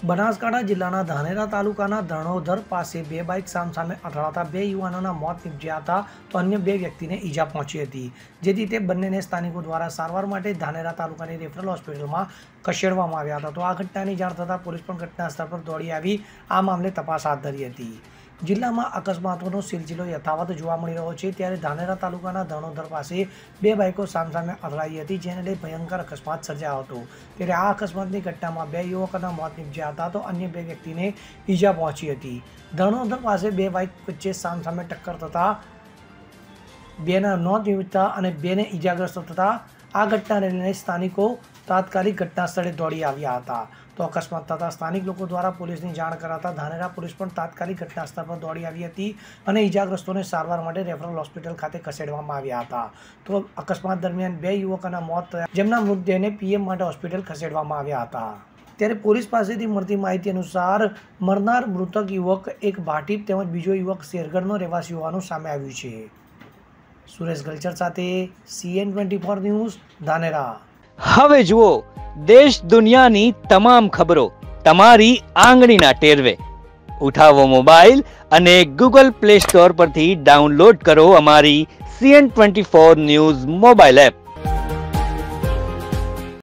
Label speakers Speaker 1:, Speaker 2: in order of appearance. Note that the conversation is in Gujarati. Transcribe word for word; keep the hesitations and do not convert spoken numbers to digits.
Speaker 1: બનાસકાંઠા જિલ્લાના ધાનેરા તાલુકાના ધણોધર પાસે બે બાઇક સામસામે અથડાતા બે યુવાનોના મોત નીપજ્યા હતા તો અન્ય બે વ્યક્તિને ઈજા પહોંચી હતી, જેથી તે બંનેને સ્થાનિકો દ્વારા સારવાર માટે ધાનેરા તાલુકાની રેફરલ હોસ્પિટલમાં ખસેડવામાં આવ્યા હતા। તો આ ઘટનાની જાણ થતાં પોલીસ પણ ઘટના સ્થળ પર દોડી આવી આ મામલે તપાસ હાથ ધરી હતી। જિલ્લામાં અકસ્માતોનો સિલસિલો યથાવત જોવા મળી રહ્યો છે, ત્યારે ધાનેરા તાલુકાના ધણોધર પાસે બે બાઇકો સામસામે અથડાઈ હતી, જેને લઈ ભયંકર અકસ્માત સર્જાયો હતો। ત્યારે આ અકસ્માતની ઘટનામાં બે યુવકોના મોત નીપજ્યા હતા તો અન્ય બે વ્યક્તિને ઈજા પહોંચી હતી। ધણોધર પાસે બે બાઇક વચ્ચે સામસામે ટક્કર થતાં બેના મોત નીપજતા અને બેને ઈજાગ્રસ્ત થતા આ ઘટનાને લઈને સ્થાનિકો તાત્કાલિક ઘટના સ્થળે દોડી આવ્યા હતા। તો અકસ્માત થતાં સ્થાનિક લોકો દ્વારા પોલીસની જાણ કરાતા ધાનેરા પોલીસ પણ તાત્કાલિક ઘટના સ્થળ પર દોડી આવી હતી અને ઈજાગ્રસ્તોને સારવાર માટે રેફરલ હોસ્પિટલ ખાતે ખસેડવામાં આવ્યા હતા। તો અકસ્માત દરમિયાન બે યુવકોના મોત થયા, જેમના મૃતદેહને પીએમ માટે હોસ્પિટલ ખસેડવામાં આવ્યા હતા। ત્યારે પોલીસ પાસેથી મળતી માહિતી અનુસાર મરનાર મૃતક યુવક એક ભાટીપ તેમજ બીજો યુવક શેરગઢનો રહેવાસી હોવાનું સામે આવ્યું છે। સુરેશ ગલચર સાથે CN twenty four news Dhanera.
Speaker 2: હવે જુઓ દેશ દુનિયાની તમામ ખબરો તમારી આંગળીના ટેરવે। ઉઠાવો મોબાઈલ અને ગૂગલ પ્લે સ્ટોર પરથી ડાઉનલોડ કરો અમારી CN twenty four news mobile app.